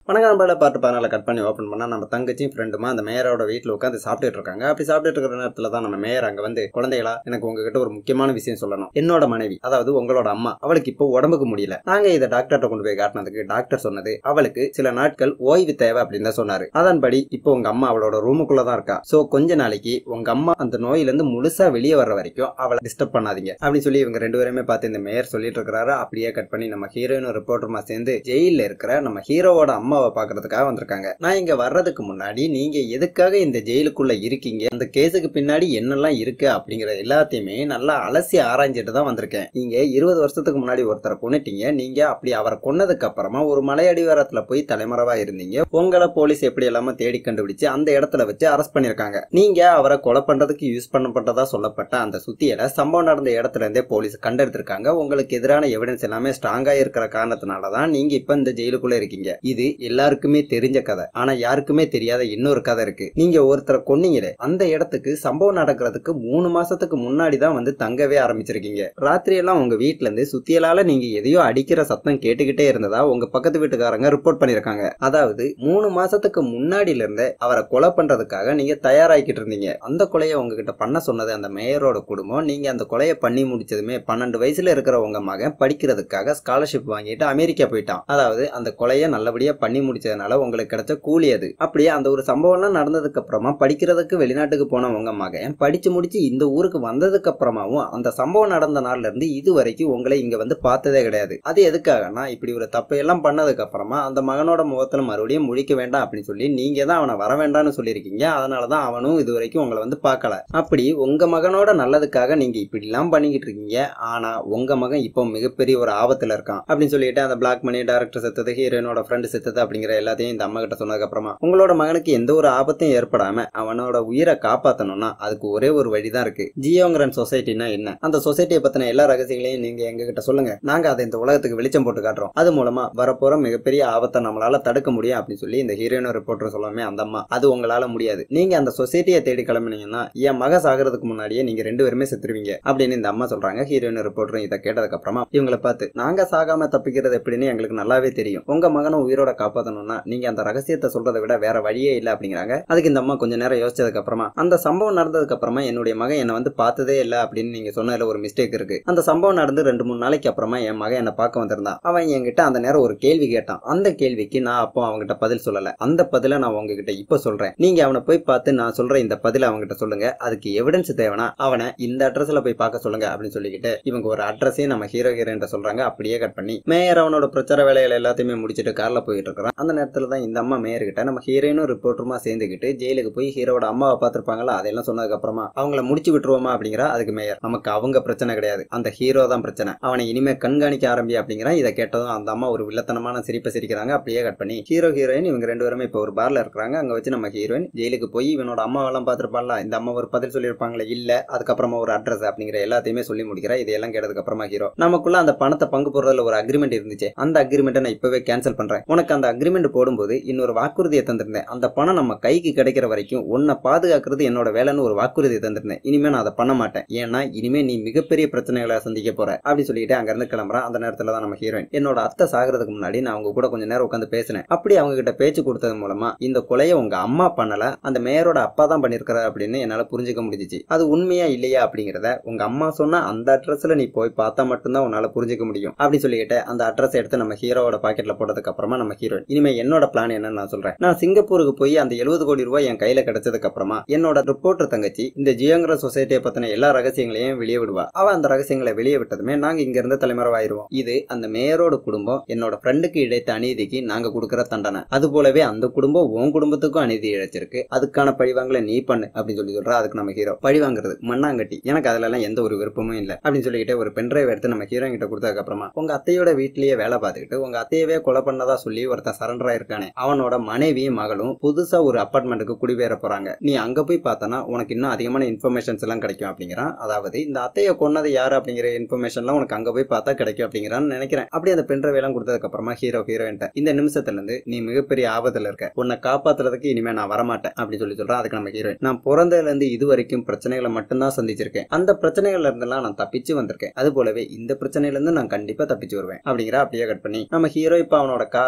வணக்கம் நண்பர்களே, Part-14 cut பண்ணி ஓப்பன் பண்ணா நம்ம தங்கச்சியும் ஃப்ரெண்டுமா அந்த மேயரோட வீட்டில் உட்காந்து சாப்பிட்டுட்டு இருக்காங்க. அப்படி சாப்பிட்டுட்டு இருக்கிற நேரத்தில் தான் நம்ம மேயர் அங்கே வந்து, குழந்தைகளா, எனக்கு உங்ககிட்ட ஒரு முக்கியமான விஷயம் சொல்லணும். என்னோட மனைவி, அதாவது உங்களோட அம்மா, அவளுக்கு இப்போ உடம்புக்கு முடியல. நாங்க இதை டாக்டர்கிட்ட கொண்டு போய் காட்டினதுக்கு டாக்டர் சொன்னது அவளுக்கு சில நாட்கள் ஓய்வு தேவை அப்படின்னு தான் சொன்னாரு. அதன்படி இப்போ உங்க அம்மா அவளோட ரூமுக்குள்ள தான் இருக்கா. சோ கொஞ்ச நாளைக்கு உங்க அம்மா அந்த நோயிலிருந்து முழுசா வெளியே வர்ற வரைக்கும் அவளை டிஸ்டர்ப் பண்ணாதீங்க அப்படின்னு சொல்லி இவங்க ரெண்டு பேருமே பார்த்து இந்த மேயர் சொல்லிட்டு இருக்கிறாரு. அப்படியே கட் பண்ணி நம்ம ஹீரோயின் ரிப்போர்ட்டருமா சேர்ந்து ஜெயில இருக்கிற நம்ம ஹீரோவோட அம்மாவை பாக்குறதுக்காக வந்திருக்காங்க. நான் இங்க வர்றதுக்கு முன்னாடி நீங்க எதுக்காக இந்த ஜெயிலுக்குள்ள இருக்கீங்க, அந்த கேஸுக்கு பின்னாடி என்னெல்லாம் இருக்கு அப்படிங்கிற எல்லாத்தையுமே நல்லா அலசி ஆராய்ஞ்சிட்டு தான் வந்திருக்கேன். நீங்க 20 வருஷத்துக்கு முன்னாடி ஒருத்தரை கொன்னுட்டீங்க. நீங்க அப்படி அவரை கொன்னதுக்கு அப்புறமா ஒரு மலையடிவாரத்துல போய் தலைமறைவா இருந்தீங்க. உங்களை போலீஸ் எப்படி எல்லாம தேடி கண்டுபிடிச்சு அந்த இடத்துல வச்சு அரெஸ்ட் பண்ணிருக்காங்க. நீங்க அவரை கொலை பண்றதுக்கு யூஸ் பண்ணப்பட்டதா சொல்லப்பட்ட அந்த சுத்தியலை சம்பவம் நடந்த இடத்துல இருந்தே போலீஸ் கண்டெடுத்திருக்காங்க. உங்களுக்கு எதிரான எவிடன்ஸ் எல்லாமே ஸ்ட்ராங்கா இருக்கிற காரணத்தினாலதான் நீங்க இப்ப இந்த ஜெயிலுக்குள்ள இருக்கீங்க. இது எல்லாருக்குமே தெரிஞ்ச கதை. ஆனா யாருக்குமே தெரியாத இன்னொரு கதை இருக்கு. நீங்க ஒருத்தரை கொன்னீங்களே, அந்த இடத்துக்கு சம்பவம் நடக்கிறதுக்கு 3 மாசத்துக்கு முன்னாடி தான் வந்து தங்கவே ஆரம்பிச்சிருக்கீங்க. ராத்திரி எல்லாம் உங்க வீட்டுல இருந்து சுத்தியலால நீங்க எதையோ அடிக்கிற சத்தம் கேட்டுக்கிட்டே இருந்ததா உங்க பக்கத்து வீட்டுக்காரங்க ரிப்போர்ட் பண்ணிருக்காங்க. அதாவது 3 மாசத்துக்கு முன்னாடில இருந்து அவரை கொலை பண்றதுக்காக நீங்க தயாராகிக்கிட்டு இருந்தீங்க. அந்த கொலையை உங்ககிட்ட பண்ண சொன்னது அந்த மேயரோட குடும்பம். நீங்க அந்த கொலையை பண்ணி முடிச்சதுமே 12 வயசுல இருக்கிற உங்க மகன் படிக்கிறதுக்காக ஸ்காலர்ஷிப் வாங்கிட்டு அமெரிக்கா போயிட்டான். அதாவது அந்த கொலையை நல்லபடியா பண்ணி முடிச்சதுனால உங்களுக்கு கிடைச்ச கூலி அது. அப்படியே அந்த ஒரு சம்பவம் நடந்ததுக்கு அப்புறமா படிக்கிறதுக்கு வெளிநாட்டுக்கு போன உங்க மகன் படிச்சு முடிச்சு இந்த ஊருக்கு வந்ததுக்கு அப்புறமாவும் அந்த சம்பவம் நடந்த நாள்ல இருந்து இது வரைக்கும் உங்களை இங்க வந்து பார்த்ததே கிடையாது. அது எதுக்காகனா, இப்படி ஒரு தப்பு எல்லாம் பண்ணதுக்கு அப்புறமா அந்த மகனோட முகத்துல மறுபடியும் முழிக்க வேண்டாம் அப்படின்னு சொல்லி நீங்க தான் அவனை வர வேண்டாம்னு சொல்லியிருக்கீங்க. அதனாலதான் அவனும் இது வரைக்கும் உங்களை வந்து பார்க்கல. அப்படி உங்க மகனோட நல்லதுக்காக நீங்க இப்படி எல்லாம் பண்ணிக்கிட்டு இருக்கீங்க. ஆனா உங்க மகன் இப்போ மிகப்பெரிய ஒரு ஆபத்துல இருக்கான் அப்படின்னு சொல்லிட்டு அந்த பிளாக் மணி, டைரக்டர் செத்தது, ஹீரோயினோட ஃப்ரெண்ட் செத்தது அப்படிங்கிற எல்லாத்தையும் இந்த அம்மா கிட்ட சொன்னதுக்கு அப்புறமா, உங்களோட மகனுக்கு எந்த ஒரு ஆபத்தும் ஏற்படாம அவனோட உயிரை காப்பாத்தணும்னா அதுக்கு ஒரே ஒரு வழிதான் இருக்கு. ஜியோங்கிற சொசைட்டினா என்ன, அந்த சொசைட்டியை பத்தின எல்லா ரகசியங்களையும் நீங்க எங்க கிட்ட சொல்லுங்க. நாங்க அதை இந்த உலகத்துக்கு வெளிச்சம் போட்டு காட்டுறோம். அது மூலமா வரப்போற மிகப்பெரிய ஆபத்தை நம்மளால தடுக்க முடியும் அப்படின்னு சொல்லி இந்த ஹீரோயின் ரிப்போர்ட்டர் சொல்லாமே அந்த அம்மா, அது உங்களால முடியாது. நீங்க அந்த சொசைட்டியை தேடி கிளம்பினீங்கன்னா என் மக சாகிறதுக்கு முன்னாடியே நீங்க 2 பேருமே செத்துருவீங்க அப்படின்னு இந்த அம்மா சொல்றாங்க. ஹீரோயின் ரிப்போர்ட்டரும் இதை கேட்டதுக்கு அப்புறமா இவங்களை பார்த்து, நாங்க சாகாம தப்பிக்கிறது எப்படின்னு எங்களுக்கு நல்லாவே தெரியும். உங்க மகனை உயிரோட காப்பாத்தணும்னா நீங்க அந்த ரகசியத்தை சொல்றதை விட வேற வழியே இல்ல அப்படிங்கிறாங்க. அதுக்கு இந்த அம்மா கொஞ்ச நேரம் யோசிச்சதுக்கு அப்புறமா, அந்த சம்பவம் நடந்ததுக்கு அப்புறமா என்னுடைய மகன் என்ன வந்து பார்த்ததே இல்ல அப்படின்னு நீங்க சொன்னதுல ஒரு மிஸ்டேக் இருக்கு. அந்த சம்பவம் நடந்து 2-3 நாளைக்கு அப்புறமா என் மகன் என்ன பார்க்க வந்திருந்தான். அவன் என்கிட்ட அந்த நேரம் ஒரு கேள்வி கேட்டான். அந்த கேள்விக்கு நான் அப்போ அவங்ககிட்ட பதில் சொல்லல. அந்த பதில நான் உங்ககிட்ட இப்ப சொல்றேன். நீங்க அவனை போய் பார்த்து நான் சொல்ற இந்த பதில அவங்ககிட்ட சொல்லுங்க. அதுக்கு எவிடன்ஸ் தேவைனா அவனை இந்த அட்ரஸ்ல போய் பார்க்க சொல்லுங்க அப்படின்னு சொல்லிக்கிட்டு இவங்க ஒரு அட்ரஸையும் நம்ம ஹீரோயின் சொல்றாங்க. அப்படியே கட் பண்ணி மேயர் அவனோட பிரச்சார வேலைகளை எல்லாத்தையுமே முடிச்சிட்டு கார்ல போயிட்டு இருக்கிறான். அந்த நேரத்துல தான் இந்த அம்மா மேயர் கிட்ட நம்ம ஹீரோயினும் ரிப்போர்ட்டருமா சேர்ந்துக்கிட்டு ஜெயிலுக்கு போய் ஹீரோட அம்மாவை பார்த்திருப்பாங்களா, அதெல்லாம் சொன்னதுக்கு அப்புறமா அவங்கள முடிச்சு விட்டுருவோமா அப்படிங்கிற. அதுக்கு மேயர், நமக்கு அவங்க பிரச்சனை கிடையாது, அந்த ஹீரோ தான் பிரச்சனை, அவனை இனிமே கண்காணிக்க ஆரம்பி அப்படிங்கிற. இதை கேட்டதும் அந்த அம்மா ஒரு வில்லத்தனமான சிரிப்பை சிரிக்கிறாங்க. அப்படியே கட் பண்ணி ஹீரோ ஹீரோயின் இவங்க 2 பேருமே இப்ப ஒரு பார்ல இருக்கிறாங்க. அங்க வச்சு நம்ம ஹீரோயின் ஜெயிலுக்கு போய் இவனோட அம்மாவெல்லாம் பார்த்திருப்பாங்களா, இந்த அம்மா ஒரு பதில் சொல்லியிருப்பாங்களே இல்ல, அதுக்கப்புறமா ஒரு அட்ரஸ் அப்படிங்கிற எல்லாத்தையுமே சொல்லி முடிக்கிறா. இதெல்லாம் கேட்டதுக்கு அப்புறமா ஹீரோ, நமக்குள்ள அந்த பணத்தை பங்கு போடுறதுல ஒரு அக்ரிமெண்ட் இருந்துச்சு, அந்த அக்ரிமெண்ட்டை நான் இப்பவே கேன்சல் பண்றேன். உனக்கு அந்த அக்ரிமெண்ட் போடும்போது இன்னொரு வாக்குறுதியை தந்திருந்தேன். அந்த பணம் நம்ம கைக்கு கிடைக்கிற வரைக்கும் உன்னை பாதுகாக்கிறது என்னோட வேலைன்னு ஒரு வாக்குறுதியை தந்திருந்தேன். இனிமே நான் அதை பண்ண மாட்டேன். ஏன்னா இனிமே நீ மிகப்பெரிய பிரச்சனைகளை சந்திக்க போற அப்படின்னு சொல்லிட்டு அங்க இருந்து கிளம்புறான். அந்த நேரத்துல தான் நம்ம ஹீரோயின், என்னோட அத்தை சாகிறதுக்கு முன்னாடி நான் அவங்க கூட கொஞ்ச நேரம் உட்காந்து பேசினேன். அப்படி அவங்க கிட்ட பேச்சு கொடுத்தது மூலமா இந்த கொலையை உங்க அம்மா பண்ணல, அந்த மேயரோட அப்பா தான் பண்ணிருக்கிறார் அப்படின்னு என்னால புரிஞ்சுக்க முடிஞ்சிச்சு. அது உண்மையா இல்லையா அப்படிங்கறத உங்க அம்மா சொன்ன அந்த அட்ரஸ்ல நீ போய் பார்த்தா மட்டும்தான் உன்னால புரிஞ்சுக்க முடியும் அப்படின்னு சொல்லிட்டு அந்த அட்ரஸ் எடுத்து நம்ம ஹீரோவோட பாக்கெட்ல போட்டதுக்கு அப்புறமா நம்ம ஹீரோயின், இனிமே என்னோட பிளான் என்னன்னு நான் சொல்றேன். நான் சிங்கப்பூருக்கு போய் அந்த 70 கோடி ரூபாய் என் கையில கிடைச்சதுக்கு அப்புறமா என்னோட ரிப்போர்ட்டர் தங்கச்சி இந்த ஜியோங்கிற சொசைட்டியை பத்தின எல்லா ரகசியங்களையும் வெளியே விடுவா. அவ அந்த ரகசியங்களை வெளியே விட்டதுமே நாங்க இங்க இருந்து தலைமறைவாயிருவோம். இது அந்த மேயரோட குடும்பம் என்னோட ஃப்ரெண்டுக்கு இழைத்த அநீதிக்கு நாங்க கொடுக்கிற தண்டனை. அது போலவே அந்த குடும்பம் உன் குடும்பத்துக்கும் அநீதி இழைச்சிருக்கு, அதுக்கான பழிவாங்கலை நீ பண்ணு அப்படின்னு சொல்லி சொல்றா. அதுக்கு நம்ம ஹீரோ, பழிவாங்கிறது மண்ணாங்கட்டி, எனக்கு அதுல எல்லாம் எந்த ஒரு விருப்பமும் இல்ல அப்படின்னு சொல்லிக்கிட்டு ஒரு பென்ட்ரைவ் எடுத்து நம்ம ஹீரோ கிட்ட கொடுத்ததுக்கு அப்புறமா, உங்க அத்தையோட வீட்லயே வேலை பார்த்துக்கிட்டு உங்க அத்தையவே கொலை பண்ணதா சொல்லி ஒருத்தன் சரண்டர் ஆயிருக்கானே, அவனோட மனைவியும் மகளும் புதுசா ஒரு அபார்ட்மெண்ட்டுக்கு குடிபெயர போறாங்க. நீ அங்க போய் பார்த்தனா உனக்கு இன்னும் அதிகமான இன்ஃபர்மேஷன்ஸ் எல்லாம் கிடைக்கும் அப்படிங்கிறான். அதாவது இந்த அத்தையை கொன்னது யாரு அப்படிங்கிற இன்ஃபர்மேஷன்லாம் உனக்கு அங்க போய் பார்த்தா கிடைக்கும் அப்படிங்கிறான்னு நினைக்கிறேன். அப்படி அந்த பென்ட்ரைவ் எல்லாம் கொடுத்ததுக்கு அப்புறமா ஹீரோயின், இந்த நிமிஷத்துல இருந்து நீ மிகப்பெரிய ஆபத்துல இருக்க, உன்னை காப்பாத்துறதுக்கு இனிமே நான் வரமாட்டேன் அப்படின்னு சொல்லி சொல்றான். அதுக்கு நம்ம ஹீரோயின், நான் பிறந்ததுல இருந்து இது வரைக்கும் பிரச்சனைகளை மட்டும்தான் சந்திச்சிருக்கேன், அந்த பிரச்சனைகள்ல இருந்தெல்லாம் நான் தப்பிச்சு வந்திருக்கேன், அது போலவே இந்த பிரச்சனையில இருந்து நான் கண்டிப்பா தப்பிச்சு வருவேன் அப்படிங்கிற. அப்படியே கட் பண்ணி நம்ம ஹீரோ இப்ப அவனோட கார்ல நம்ம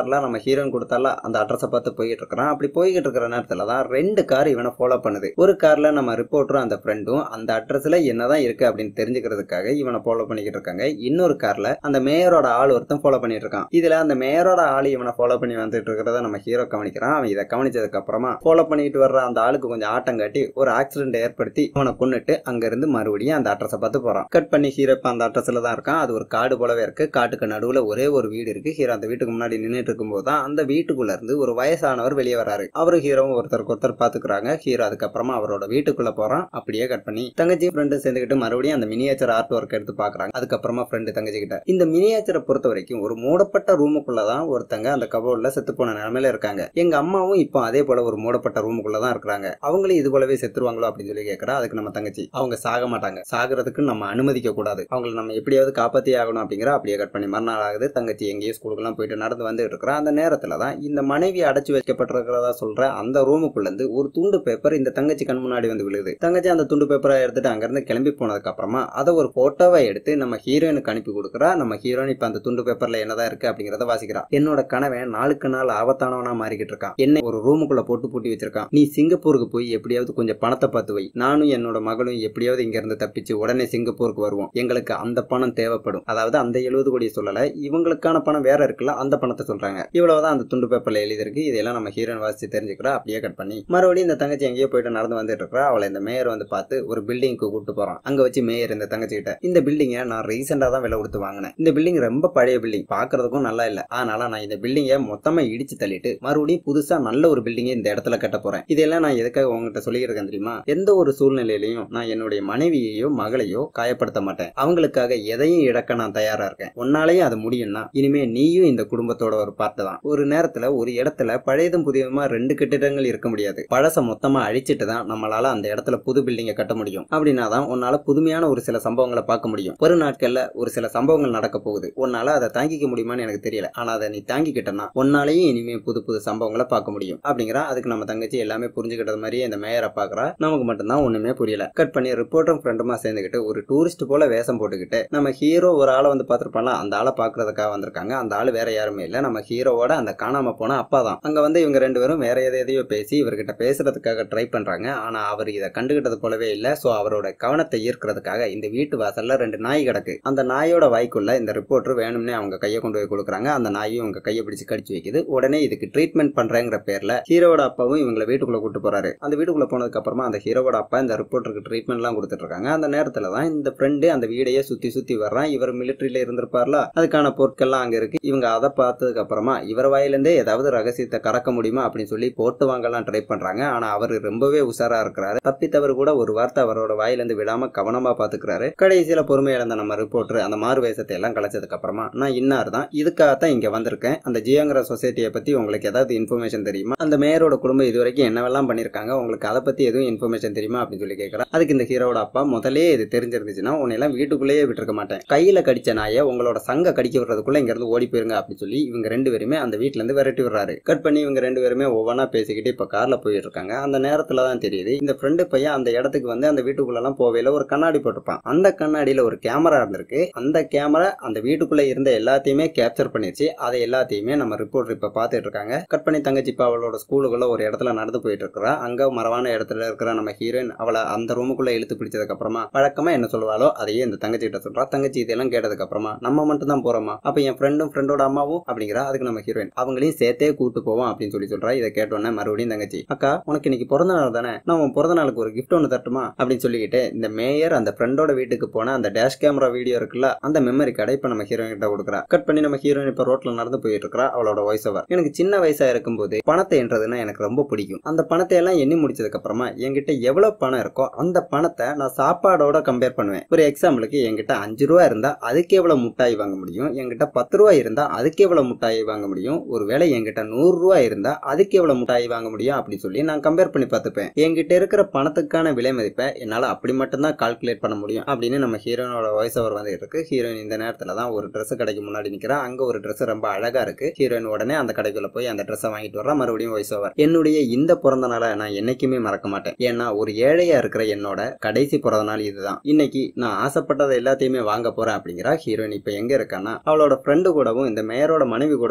ஹீரோயின் கொடுத்தால அந்த அட்ரஸை பார்த்து போயிட்டு இருக்கிறான். அப்படி போய்கிட்டு இருக்கிற நேரத்துல தான் 2 கார் இவனை ஃபாலோ பண்ணுது. ஒரு கார்ல நம்ம ரிப்போர்ட்டரும் அந்த ஃப்ரெண்டும் அந்த அட்ரஸ்ல என்னதான் இருக்கு அப்படின்னு தெரிஞ்சுக்கிறதுக்காக இவனை ஃபாலோ பண்ணிக்கிட்டு இருக்காங்க. இன்னொரு கார்ல அந்த மேயரோட ஆள் ஒருத்தன் ஃபாலோ பண்ணிட்டு இருக்கான். இதுல அந்த மேயரோட ஆள் இவனை ஃபாலோ பண்ணி வந்துட்டு இருக்கிறத நம்ம ஹீரோ கவனிக்கிறான். அவன் இதை கவனிச்சதுக்கு அப்புறமா ஃபாலோ பண்ணிட்டு வர்ற அந்த ஆளுக்கு கொஞ்சம் ஆட்டம் காட்டி ஒரு ஆக்சிடென்ட் ஏற்படுத்தி அவனை கொன்னுட்டு அங்க இருந்து மறுபடியும் அந்த அட்ரஸை பார்த்து போறான். கட் பண்ணி ஹீரோ இப்ப அந்த அட்ரஸ்ல தான் இருக்கான். அது ஒரு காடு போலவே இருக்கு. காட்டுக்கு நடுவுல ஒரே ஒரு வீடு இருக்கு. ஹீரோ அந்த வீட்டுக்கு முன்னாடி நின்றுட்டு இருக்கும்போது தான் அந்த வீட்டுக்குள்ள இருந்து ஒரு வயசானவர் வெளியே வராரு. அவரு ஹீரோவும் ஒருத்தர் பாத்துக்கிறாங்க. ஹீரோ அதுக்கப்புறமா அவரோட வீட்டுக்குள்ள போறான். அப்படியே கட் பண்ணி தங்கச்சி ஃப்ரெண்டு சேர்ந்துக்கிட்டு மறுபடியும் அந்த மினியேச்சர் ஆர்ட் ஒர்க் எடுத்து பாக்குறாங்க. அதுக்கப்புறமா ஃப்ரெண்டு தங்கச்சி கிட்ட இந்த மினியேச்சரை பொறுத்த வரைக்கும் ஒரு மூடப்பட்ட ரூமுக்குள்ளதான் ஒருத்தங்க அந்த கபோர்ட்ல செத்து போன நிலைமையில இருக்காங்க. எங்க அம்மாவும் இப்போ அதே போல ஒரு மூடப்பட்ட ரூமுக்குள்ளதான் இருக்கிறாங்க. அவங்களும் இது போலவே செத்துருவாங்களோ அப்படின்னு சொல்லி கேட்கறா. அதுக்கு நம்ம தங்கச்சி அவங்க சாக மாட்டாங்க, சாகிறதுக்கு நம்ம அனுமதிக்க கூடாது, அவங்களை நம்ம எப்படியாவது காப்பாத்தி ஆகணும் அப்படிங்கிற. அப்படியே கட் பண்ணி மறுநாள் ஆகுது. தங்கச்சி எங்கேயும் ஸ்கூலுக்கு எல்லாம் போயிட்டு நடந்து வந்துட்டு இருக்கிறா. அந்த நேரத்துலதான் இந்த மனைவி அடைச்சு வைக்கப்பட்டிருக்கிறதா சொல்ற அந்த ரூமுக்குள்ள இருந்து ஒரு துண்டு பேப்பர் இந்த தங்கச்சி கண் முன்னாடி வந்து விழுது. தங்கச்சி அந்த துண்டு பேப்பரை எடுத்துட்டு அங்க இருந்து கிளம்பி போனதுக்கு அப்புறமா அதை ஒரு போட்டோவை எடுத்து நம்ம ஹீரோயினுக்கு அனுப்பி கொடுக்குறா. நம்ம ஹீரோயின் இப்ப அந்த துண்டு பேப்பர்ல என்னதான் இருக்கு அப்படிங்கறத வாசிக்கிறா. என்னோட கணவன் நாளுக்கு நாள் ஆபத்தானவனா மாறிக்கிட்டு இருக்கான். என்ன ஒரு ரூமுக்குள்ள போட்டு பூட்டி வச்சிருக்கான். நீ சிங்கப்பூருக்கு போய் எப்படியாவது கொஞ்சம் பணத்தை பார்த்து வை. நானும் என்னோட மகளும் எப்படியாவது இங்க இருந்து தப்பிச்சு உடனே சிங்கப்பூருக்கு வருவோம். எங்களுக்கு அந்த பணம் தேவைப்படும். அதாவது அந்த 70 கோடி சொல்லல, இவங்களுக்கான பணம் வேற இருக்குல்ல, அந்த பணத்தை சொல்றாங்க. இவ்வளவுதான் அந்த துண்டு பேப்பர்ல எழுதிருக்கு. இதெல்லாம் நம்ம ஹீரோயின் வாசிச்சு தெரிஞ்சுக்கிறா. அப்படியே கட் பண்ணி மறுபடியும் இந்த தங்கச்சி எங்கேயோ போயிட்டு நடந்து வந்துட்டு இருக்கா. அவளை இந்த மேயர் வந்து பார்த்து ஒரு பில்டிங்க்கு கூப்பிட்டு போறான். அங்க வச்சு மேயர் இந்த தங்கச்சி கிட்ட இந்த பில்டிங்கை நான் ரீசெண்டா தான் விலை கொடுத்து வாங்கினேன். இந்த பில்டிங் ரொம்ப பழைய பில்டிங், பாக்குறதுக்கும் நல்லா இல்ல. அதனால நான் இந்த பில்டிங்கை மொத்தமா இடிச்சு தள்ளிட்டு மறுபடியும் புதுசா நல்ல ஒரு பில்டிங்கை இந்த இடத்துல கட்ட போறேன். இதெல்லாம் நான் எதுக்காக உங்ககிட்ட சொல்லியிருக்கேன் தெரியுமா? எந்த ஒரு சூழ்நிலையிலையும் நான் என்னுடைய மனைவியையோ மகளையோ காயப்படுத்த மாட்டேன். அவங்களுக்காக எதையும் இழக்க நான் தயாரா இருக்கேன். உன்னாலையும் அது முடியும்னா இனிமே நீயும் இந்த குடும்பத்தோட ஒரு பார்ட் தான். ஒரு நேரத்துல ஒரு இடத்துல பழையதும் புதியதுமா 2 கட்டிடங்கள் இருக்க முடியாது. பழச மொத்தமா அழிச்சிட்டு தான் நம்மளால அந்த இடத்துல புது பில்டிங்கை கட்ட முடியும். அப்படின்னா தான் உன்னால புதுமையான ஒரு சில சம்பவங்களை பார்க்க முடியும். ஒரு நாட்கள்ல ஒரு சில சம்பவங்கள் நடக்க போகுது. உன்னால அதை தாங்கிக்க முடியுமான்னு எனக்கு தெரியல. ஆனா அதை நீ தாங்கிக்கிட்டனா உன்னாலையும் இனிமே புது புது சம்பவங்களை பார்க்க முடியும் அப்படிங்கிற. அதுக்கு நம்ம தங்கச்சி எல்லாமே புரிஞ்சுக்கிட்டது மாதிரியே இந்த மேயரை பாக்குறா. நமக்கு மட்டும்தான் ஒண்ணுமே புரியல. கட் பண்ணி ரிப்போர்ட்டரும் ஃப்ரெண்டுமா சேர்ந்துக்கிட்டு ஒரு டூரிஸ்ட் போல வேஷம் போட்டுக்கிட்டு நம்ம ஹீரோ ஒரு ஆளை வந்து பாத்துருப்பாங்க. அந்த ஆளை பாக்குறதுக்காக வந்திருக்காங்க. அந்த ஆளு வேற யாருமே இல்ல, நம்ம ஹீரோவோட அந்த காணாம போன அப்பா தான். அங்க வந்து இவங்க 2 பேரும் வேற எதையோ பேசி இவர்கிட்ட பேசுறதுக்காக ட்ரை பண்றாங்க. ஆனா அவர் இதை கண்டுகிட்டது போலவே இல்ல. சோ அவரோட கவனத்தை ஈர்க்கிறதுக்காக இந்த வீட்டு வாசல்ல 2 நாய் கிடக்கு. அந்த நாயோட வாய்க்குள்ள இந்த ரிப்போர்ட்டர் வேணும்னே அவங்க கையை கொண்டு போய் கொடுக்குறாங்க. அந்த நாயும் அவங்க கையை பிடிச்சு கடிச்சு வைக்குது. உடனே இதுக்கு ட்ரீட்மெண்ட் பண்றேங்கிற பேர்ல ஹீரோட அப்பாவும் இவங்களை வீட்டுக்குள்ள கூட்டு போறாரு. அந்த வீட்டுக்குள்ள போனதுக்கு அப்புறமா அந்த ஹீரோட அப்பா இந்த ரிப்போர்ட்டருக்கு ட்ரீட்மெண்ட் எல்லாம் கொடுத்துட்டு இருக்காங்க. அந்த நேரத்துல தான் இந்த ஃப்ரெண்டு அந்த வீடையே சுத்தி வர்றான். இவர் மிலிட்டரியில இருந்திருப்பார்ல, அதுக்கான பொருட்கள்லாம் அங்க இருக்கு. இவங்க அதை பார்த்ததுக்கு அப்புறமா இவர் வாயிலிருந்தே ஏதாவது ரகசியத்தை கறக்க முடியுமா அப்படின்னு சொல்லி போட்டு வாங்கலாம் ட்ரை பண்றாங்க. ஆனா அவர் ரொம்பவே உஷாரா இருக்கிறாரு. தப்பி தவறு கூட ஒரு வார்த்தை அவரோட வாயிலிருந்து விடாம கவனமா பாத்துக்கிறாரு. கடைசியில பொறுமை இழந்த நம்ம ரிப்போர்ட்டர் அந்த மாறு வேஷத்தை எல்லாம் கலைச்சதுக்கு அப்புறமா நான் இன்னார் தான், இதுக்காகத்தான் இங்க வந்திருக்கேன். அந்த ஜியோங்கிற சொசைட்டியை பத்தி உங்களுக்கு ஏதாவது இன்ஃபர்மேஷன் தெரியுமா? அந்த மேயரோட குடும்பம் இது வரைக்கும் என்னவெல்லாம் பண்ணிருக்காங்க, உங்களுக்கு அதை பத்தி எதுவும் இன்ஃபர்மேஷன் தெரியுமா அப்படின்னு சொல்லி கேட்கறேன். அதுக்கு இந்த ஹீரோட அப்பா முதலே இது தெரிஞ்சிருந்துச்சுன்னா உன்னை எல்லாம் வீட்டுக்குள்ளேயே விட்டுருக்க மாட்டேன். கையில கடிச்ச நாயை உங்களோட சங்க கடிக்க விடுறதுக்குள்ள இங்க இருந்து ஓடி போயிருங்க அப்படின்னு சொல்லி இவங்க 2 பேருமே அந்த வீட்டுல இருந்து விரட்டி விடுறாரு. கட் பண்ணி இவங்க 2 பேருமே ஒவ்வொன்னா பேசிக்கிட்டு இப்ப கார்ல போயிட்டு இருக்காங்க. அந்த நேரத்துல தான் தெரியுது இந்த ஃப்ரெண்டு பையன் அந்த இடத்துக்கு வந்து அந்த வீட்டுக்குள்ள எல்லாம் போவையில ஒரு கண்ணாடி போட்டிருப்பான். அந்த கண்ணாடியில ஒரு கேமரா இருந்திருக்கு. அந்த கேமரா அந்த வீட்டுக்குள்ள இருந்த எல்லாத்தையுமே கேப்சர் பண்ணிருச்சு. அதை எல்லாத்தையுமே நம்ம ரிப்போர்ட்டர் இப்ப பாத்துட்டு இருக்காங்க. கட் பண்ணி தங்கச்சி இப்ப அவளோட ஸ்கூலுக்குள்ள ஒரு இடத்துல நடந்து போயிட்டு இருக்கிறா. அங்க மரவான இடத்துல இருக்கிற நம்ம ஹீரோயின் அவளை அந்த ரூமுக்குள்ள இழுத்து பிடிச்சதுக்கு அப்புறமா வழக்கமா என்ன சொல்லுவாளோ அதையே இந்த தங்கச்சி கிட்ட சொல்றா. தங்கச்சி இதெல்லாம் கேட்டதுக்கு அப்புறமா நம்ம மட்டும் தான் போறோமா, அப்ப என் ஃப்ரெண்டும் ஃப்ரெண்டோட அம்மாவும் அப்படிங்கிறா. அதுக்கு நம்ம ஹீரோயின் அவங்களையும் சேர்த்தே கூட்டு போவோம் அப்படின்னு சொல்லி சொல்றா. இதை கேட்டோன்னே மறுபடியும் தங்கச்சி அக்கா உனக்கு இன்னைக்கு பிறந்த நாள் தானே, நான் உன் பிறந்த நாளுக்கு ஒரு கிஃப்ட் ஒன்று தட்டுமா அப்படின்னு சொல்லிக்கிட்டு இந்த மேயர் அந்த ஃப்ரெண்டோட வீட்டுக்கு போன அந்த டேஷ் கேமரா வீடியோ இருக்குல்ல, அந்த மெமரி கார்டை இப்ப நம்ம ஹீரோயின் கிட்ட கொடுக்குறா. கட் பண்ணி நம்ம ஹீரோயின் இப்ப ரோட்ல நடந்து போயிட்டு இருக்கா. அவளோட வாய்ஸ் ஓவர் எனக்கு சின்ன வயசா இருக்கும்போது பணத்தை என்றதுன்னா எனக்கு ரொம்ப பிடிக்கும். அந்த பணத்தை எல்லாம் எண்ணி முடிச்சதுக்கு அப்புறமா என்கிட்ட எவ்வளவு பணம் இருக்கோ அந்த பணத்தை நான் சாப்பாடோட கம்பேர் பண்ணுவேன். ஒரு எக்ஸாம்பிளுக்கு என்கிட்ட 5 ரூபா இருந்தா அதுக்கு எவ்வளவு முட்டாய் வாங்க முடியும், என்கிட்ட 10 ரூபாய் இருந்தா அதுக்கு எவ்வளவு முட்டாய் வாங்க முடியும், ஒருவேளை என்கிட்ட 100 ரூபாய் இருந்தா அதுக்கு எவ்வளவு முட்டாய் வாங்க முடியும் அப்படி சொல்லி நான் கம்பேர் பண்ணி பார்த்துப்பேன். என்கிட்ட இருக்கிற பணத்துக்கான விலை மதிப்பை என்னால அப்படி மட்டும் தான் கால்குலேட் பண்ண முடியும் அப்படின்னு நம்ம ஹீரோனோட வாய்ஸ் ஓவர் வந்து இருக்கு. ஹீரோயின் இந்த நேரத்துல தான் ஒரு Dress கடைக்கு முன்னாடி நிக்கிறா. அங்க ஒரு Dress ரொம்ப அழகா இருக்கு. ஹீரோயின் உடனே அந்த கடைக்குள்ள போய் அந்த Dress வாங்கிட்டு வரா. மறுபடியும் வாய்ஸ் ஓவர் என்னுடைய இந்த பிறந்த நாளை நான் என்னைக்குமே மறக்க மாட்டேன். ஏன்னா ஒரு ஏழையா இருக்கிற என்னோட கடைசி பிறந்த நாள் இதுதான். இன்னைக்கு நான் ஆசைப்பட்டதை எல்லாத்தையுமே வாங்க போறேன் அப்படிங்கிறா. ஹீரோயின் இப்ப எங்க இருக்கான்னா அவளோட ஃப்ரெண்டு கூடவும் இந்த மேயரோட மனைவி கூடவும் ஒரு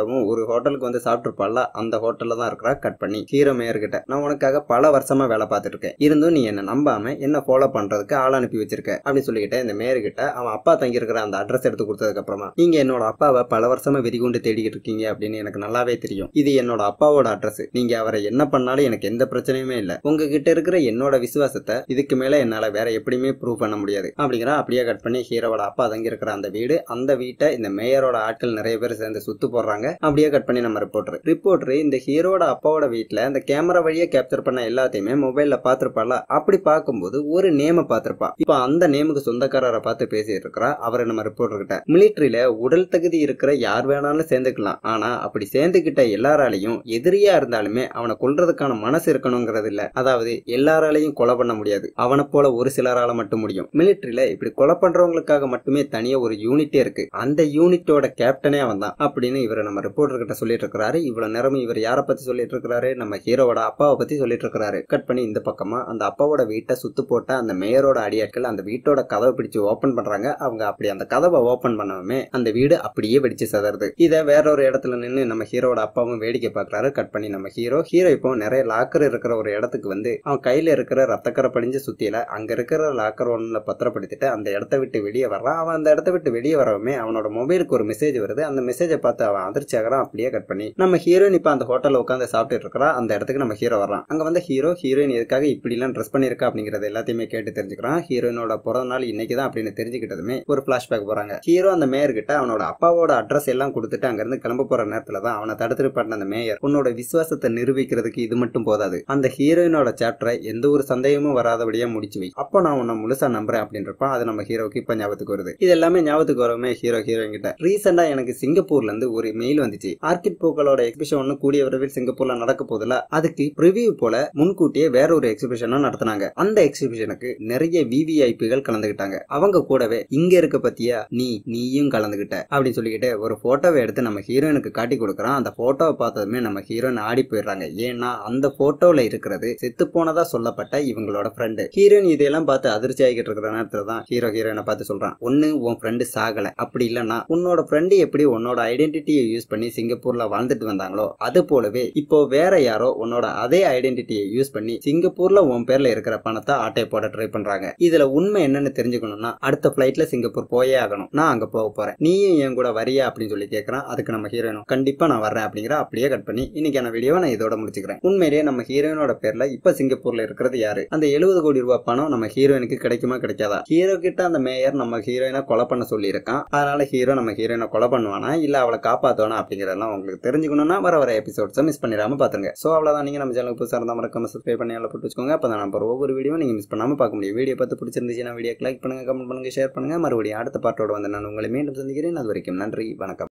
ஹோட்டலுக்கு வந்து சாப்பிட்டுருப்பால, அந்த ஹோட்டல்ல தான் இருக்கிறா. கட் பண்ணி ஹீரோ மேயர் கிட்ட, நான் உனக்காக பல வருஷமா வேலை பார்த்துட்டு இருக்கேன், இருந்தும் நீ என்ன நம்பாம என்ன ஃபாலோ பண்றதுக்கு ஆள் அனுப்பி வச்சிருக்க அப்படின்னு சொல்லிக்கிட்ட இந்த மேயர் கிட்ட அவன் அப்பா தங்கி இருக்கிற அந்த அட்ரஸ் எடுத்து கொடுத்ததுக்கு அப்புறமா, நீங்க என்னோட அப்பாவை பல வருஷமா வெறிகொண்டு தேடிக்கிட்டு இருக்கீங்க அப்படின்னு எனக்கு நல்லாவே தெரியும். இது என்னோட அப்பாவோட அட்ரஸ். நீங்க அவரை என்ன பண்ணாலும் எனக்கு எந்த பிரச்சனையுமே இல்ல. உங்ககிட்ட இருக்கிற என்னோட விசுவாசத்தை இதுக்கு மேல என்னால வேற எப்படியுமே ப்ரூவ் பண்ண முடியாது அப்படிங்கிற. அப்படியே கட் பண்ணி ஹீரோவோட அப்பா தங்கி இருக்கிற அந்த வீடு, அந்த வீட்டை இந்த மேயரோட ஆட்கள் நிறைய பேர் சேர்ந்து சுத்து போடுறாங்க. அப்படியே கட் பண்ணி நம்ம ரிப்போர்ட்டர் இந்த ஹீரோட அப்பாவோட வீட்டுல அந்த கேமரா வழியா கேப்சர் பண்ண எல்லாத்தையுமே மொபைல்ல பாத்துருப்பால. அப்படி பார்க்கும்போது ஒரு நேம பாத்திருப்பா. இப்ப அந்த நேமுக்கு சொந்தக்காரரை பார்த்து பேசிட்டு இருக்கிறா. அவரை நம்ம ரிப்போர்ட்டர் கிட்ட, மிலிட்டரியில உடல் தகுதி இருக்கிற யார் வேணாலும் சேர்ந்துக்கலாம், ஆனா அப்படி சேர்ந்துகிட்ட எல்லாராலையும் எதிரியா இருந்தாலுமே அவனை கொல்றதுக்கான மனசு இருக்கணுங்கிறது இல்ல. அதாவது எல்லாராலையும் கொலை பண்ண முடியாது, அவனை போல ஒரு சிலரால மட்டும் முடியும். மிலிட்டரியில இப்படி கொலை பண்றவங்களுக்காக மட்டுமே தனியா ஒரு யூனிட்டே இருக்கு, அந்த யூனிட்டோட கேப்டனே அவன் தான் அப்படின்னு இவரை நம்ம ரிப்போர்ட்டர் கிட்ட சொல்லிட்டு இருக்கிறாரு. இவ்வளவு நேரம் இவர் யாரை பத்தி சொல்லிட்டு இருக்கிறாரு? நம்ம ஹீரோவோட அப்பாவை பத்தி சொல்லிட்டு இருக்கிறாரு. கட் பண்ணி இந்த பக்கமா அந்த அப்பாவோட வீட்டை சுத்து போட்ட அந்த மேயரோட அடியாட்கள் அந்த வீட்டோட கதவை பிடிச்சு ஓபன் பண்றாங்க. அவங்க அப்படி அந்த கதவை ஓபன் பண்ணவுமே அந்த வீடு அப்படியே வெடிச்சு சதறுது. இத வேற ஒரு இடத்துல நின்று நம்ம ஹீரோட அப்பாவும் வேடிக்கை பாக்குறாரு. கட் பண்ணி நம்ம ஹீரோ இப்போ நிறைய லாக்கர் இருக்கிற ஒரு இடத்துக்கு வந்து அவன் கையில இருக்கிற ரத்தக்கரை படிஞ்ச சுத்தியில அங்க இருக்கிற லாக்கர் ஒன்னுல பத்திரப்படுத்திட்டு அந்த இடத்த விட்டு வெளியே வர்றான். அவன் அந்த இடத்த விட்டு வெளியே வரவுமே அவனோட மொபைலுக்கு ஒரு மெசேஜ் வருது. அந்த மெசேஜை பார்த்து அவன் அதிர்ச்சி ஆகிறான். அப்படியே கட் பண்ணி நம்ம ஹீரோயின் இப்ப அந்த ஹோட்டல்ல உட்காந்து சாப்பிட்டு இருக்கிறா. அந்த இடத்துக்கு நம்ம ஹீரோ வர்றான். அங்க வந்து ஹீரோயின் எதுக்காக இப்படி எல்லாம் ட்ரெஸ் பண்ணிருக்கா அப்படிங்கறது எல்லாத்தையுமே கேட்டு தெரிஞ்சுக்கிறான். ஹீரோயினோட பிறந்த நாள் இன்னைக்குதான் அப்படின்னு தெரிஞ்சுக்கிட்டதுமே ஒரு பிளாஷ்பேக் போறாங்க. ஹீரோ அந்த மேயர் கிட்ட அவனோட அப்பாவோட அட்ரஸ் எல்லாம் கொடுத்துட்டு அங்க இருந்து கிளம்ப போற நேரத்துல தான் அவனை தடுத்துட்டு பண்ண அந்த மேயர், உன்னோட விசுவாசத்தை நிரூபிக்கிறதுக்கு இது மட்டும் போதாது, அந்த ஹீரோயினோட சாப்டரை எந்த ஒரு சந்தேகமும் வராதபடியா முடிச்சு வை, அப்போ நான் உன்னை முழுசா நம்புறேன் அப்படின்றப்ப அது நம்ம ஹீரோக்கு இப்ப ஞாபகத்துக்கு வருது. இது எல்லாமே ஞாபகத்துக்கு வரவுமே ஹீரோயின் கிட்ட, ரீசெண்டா எனக்கு சிங்கப்பூர்ல இருந்து ஒரு மெயில் வந்துச்சு, ஆர்கிட் பூக்களோட எக்ஸிபிஷன் ஒன்னு கூடிய விரைவில் சிங்கப்பூர்ல நடக்க போதுல, அதுக்கு ப்ரிவியூ போல முன்கூட்டியே வேற ஒரு எக்ஸிபிஷனும் நடத்தினாங்க. அந்த எக்ஸிபிஷனுக்கு நிறைய விவிஐபிகள் கலந்துகிட்டாங்க. அவங்க கூடவே இங்க இருக்க பத்தியா நீயும் கலந்துகிட்ட அப்படின்னு சொல்லிக்கிட்டு ஒரு போட்டோவை எடுத்து நம்ம ஹீரோயினுக்கு காட்டி கொடுக்கறான். அந்த போட்டோவை பார்த்ததுமே நம்ம ஹீரோயின் ஆடி போயிடுறாங்க. ஏன்னா அந்த போட்டோல இருக்கிறது செத்து போனதா சொல்லப்பட்ட இவங்களோட ஃப்ரெண்டு. ஹீரோயின் இதெல்லாம் பார்த்து அதிர்ச்சி ஆகிட்டு இருக்கிற நேரத்துல தான் ஹீரோயினை பார்த்து சொல்றான், ஒன்னு உன் ஃப்ரெண்டு சாகல, அப்படி இல்லன்னா உன்னோட ஃப்ரெண்டு எப்படி உன்னோட ஐடென்டிட்டியை யூஸ் பண்ணி சிங்கப்பூர்ல வாழ்ந்துட்டு வந்தாங்களோ அது போலவே இப்போ வேற யாரோ உன்னோட அதே ஐடென்டிட்டியை யூஸ் பண்ணி சிங்கப்பூர்ல உன் பேர்ல இருக்கிற பணத்தை ஆட்டை போட ட்ரை பண்றாங்க. இதுல உண்மை என்னன்னு தெரிஞ்சுக்கணும்னா அடுத்த பிளைட்ல சிங்கப்பூர் போயே ஆகணும், நான் அங்க போக போறேன், நீயும் என் கூட வரியா அப்படின்னு சொல்லி கேட்கறான். அதுக்கு நம்ம ஹீரோயினும் கண்டிப்பா நான் வர்றேன் அப்படிங்கிற. அப்படியே கட் பண்ணி இன்னைக்கான வீடியோவை நான் இதோட முடிச்சுக்கிறேன். உண்மையிலேயே நம்ம ஹீரோயினோட பேர்ல இப்ப சிங்கப்பூர்ல இருக்கிறது யாரு? அந்த 70 கோடி ரூபாய் பணம் நம்ம ஹீரோயினுக்கு கிடைக்குமா கிடைக்காதா? ஹீரோ கிட்ட அந்த மேயர் நம்ம ஹீரோயினை கொலை பண்ண சொல்லி இருக்கான். அதனால ஹீரோ நம்ம ஹீரோயினை கொலை பண்ணுவானா இல்ல அவளை காப்பாத்துவானா அப்படிங்கறதெல்லாம் உங்களுக்கு தெரிஞ்சுக்கணும்னா வர எபிசோட்ஸை மிஸ் பண்ணிடாம பாத்துங்க. சோ அவ்வளவுதான். நீங்க நம்ம சேனலுக்கு புதுசா இருந்தா மறக்காம சப்ஸ்கிரைப் பண்ணி எல்லாம் போட்டு வச்சுக்கோங்க. அப்பதான் நம்ம ஒவ்வொரு வீடியோ நீங்க மிஸ் பண்ணாம பார்க்க முடியும். வீடியோ பார்த்து பிடிச்சிருந்துச்சுன்னா வீடியோக்கு லைக் பண்ணுங்க, கமெண்ட் பண்ணுங்க, ஷேர் பண்ணுங்க. மறுபடியும் அடுத்த பார்ட்டோட வந்து நான் உங்களை மீண்டும் சந்திக்கிறேன். அது வரைக்கும் நன்றி, வணக்கம்.